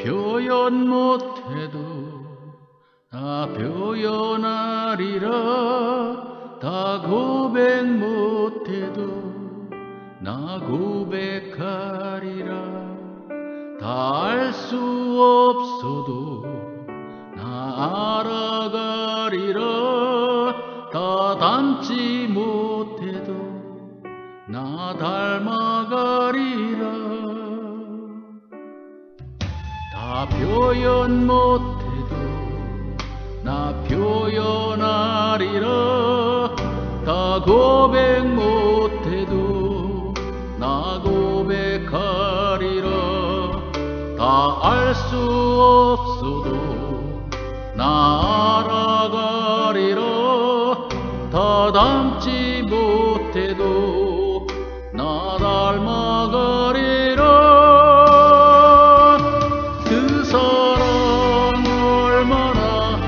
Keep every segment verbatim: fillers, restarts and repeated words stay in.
표현 못해도 다 표현하리라. 다 고백 못해도 나 고백하리라. 다 알 수 없어도 나 알아가리라. 다 닮지 못해도 나 닮아가리라. 다 표현 못해도 나 표현하리라. 다 고백 못해도 나 고백하리라. 다 알 수 없어도 나 알아가리라. 다 닮지 못해도 나 닮아가리라. 그 사랑 얼마나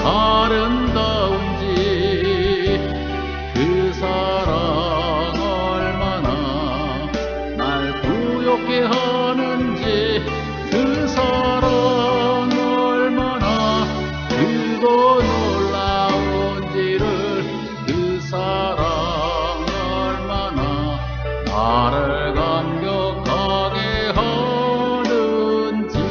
아름다운지, 그 사랑 얼마나 날 부욕해 하는지, 그 사랑 얼마나 크고 놀라운지를, 그 사랑 얼마나 나를 감격하게 하는지.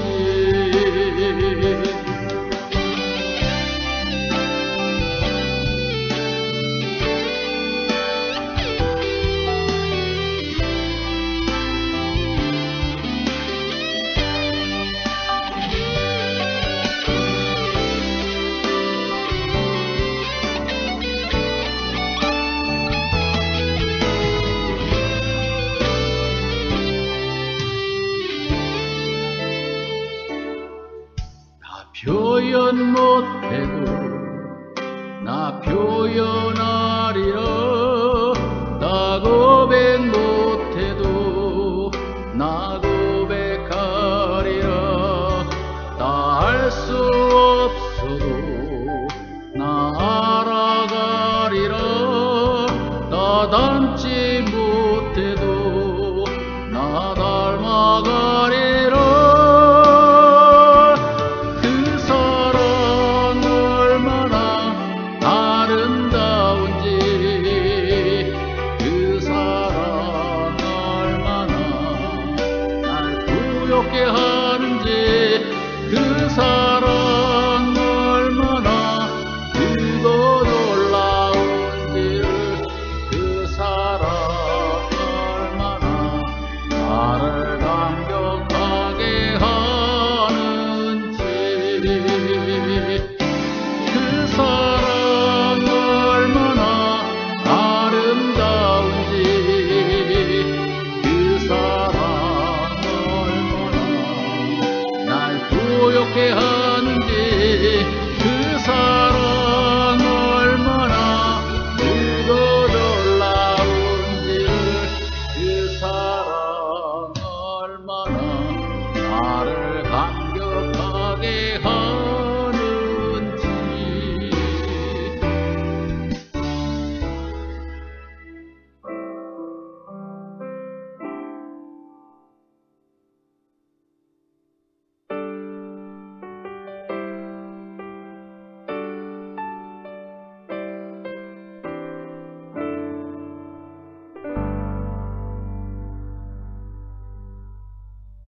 표현 못해도 나 표현하리라. 나 고백